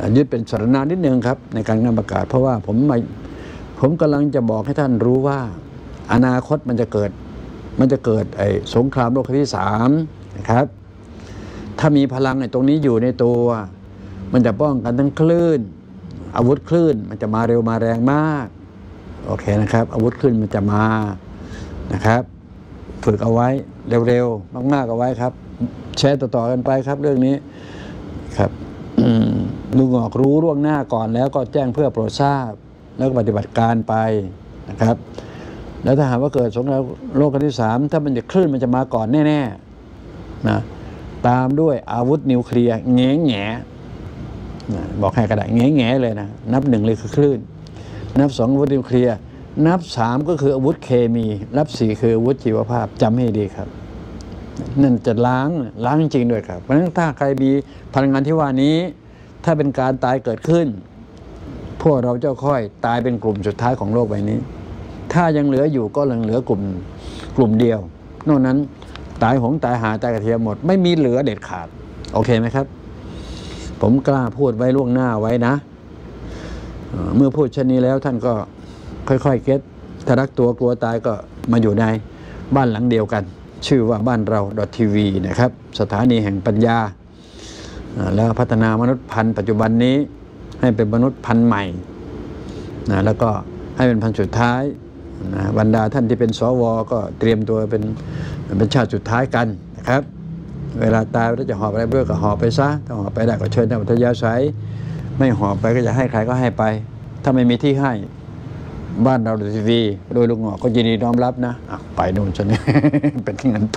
ยึดเป็นสรณะนิดนึงครับในการนำประกาศเพราะว่าผมกำลังจะบอกให้ท่านรู้ว่าอนาคตมันจะเกิดสงครามโลกครั้งที่3นะครับถ้ามีพลังตรงนี้อยู่ในตัวมันจะป้องกันทั้งคลื่นอาวุธคลื่นมันจะมาเร็วมาแรงมากโอเคนะครับอาวุธคลื่นมันจะมานะครับฝึกเอาไว้เร็วๆมากๆเอาไว้ครับแชร์ต่อๆกันไปครับเรื่องนี้ครับลุงออกรู้ล่วงหน้าก่อนแล้วก็แจ้งเพื่อโปรดทราบแล้วก็ปฏิบัติการไปนะครับแล้วถ้าหากว่าเกิดสงครามโลกครั้งที่3ถ้ามันจะคลื่นมันจะมาก่อนแน่ๆนะตามด้วยอาวุธนิวเคลียร์แง่บอกให้กระดาษแง่เลยนะนับ1เลยคือคลื่นนับ2อาวุธนิวเคลียร์นับ3ก็คืออาวุธเคมีนับ4คืออาวุธชีวภาพจำให้ดีครับนั่นจะล้างจริงๆด้วยครับเพราะฉะนั้นถ้าใครมีพลังงานที่ว่านี้ถ้าเป็นการตายเกิดขึ้นพวกเราเจ้าค่อยตายเป็นกลุ่มสุดท้ายของโลกใบนี้ถ้ายังเหลืออยู่ก็ยังเหลือกลุ่มเดียวนอกนั้นตายหงตายหาตายกระเทียมหมดไม่มีเหลือเด็ดขาดโอเคไหมครับผมกล้าพูดไว้ล่วงหน้าไว้นะเมื่อพูดเช่นนี้แล้วท่านก็ค่อยๆเก็ตถ้ารักตัวกลัวตายก็มาอยู่ในบ้านหลังเดียวกันชื่อว่าบ้านเรา .tv นะครับสถานีแห่งปัญญาแล้วพัฒนามนุษย์พันธุ์ปัจจุบันนี้ให้เป็นมนุษย์พันธุ์ใหม่แล้วก็ให้เป็นพันธุ์สุดท้ายบรรดาท่านที่เป็นสวก็เตรียมตัวเป็นชาติสุดท้ายกันนะครับเวลาตายเราจะหอบอะไรด้วยก็หอบไปซะถ้าหอบไปได้ก็เชิญทางอัธยาศัยไม่หอบไปก็จะให้ใครก็ให้ไปถ้าไม่มีที่ให้บ้านเราทีวีโดยลุงหงอกก็ยินดีน้อมรับนะไปโน่นซะนี่ เป็นเงินไป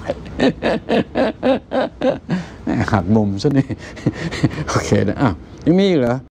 หักมุมซะนี่ โอเคนะยังมีอีกเหรอ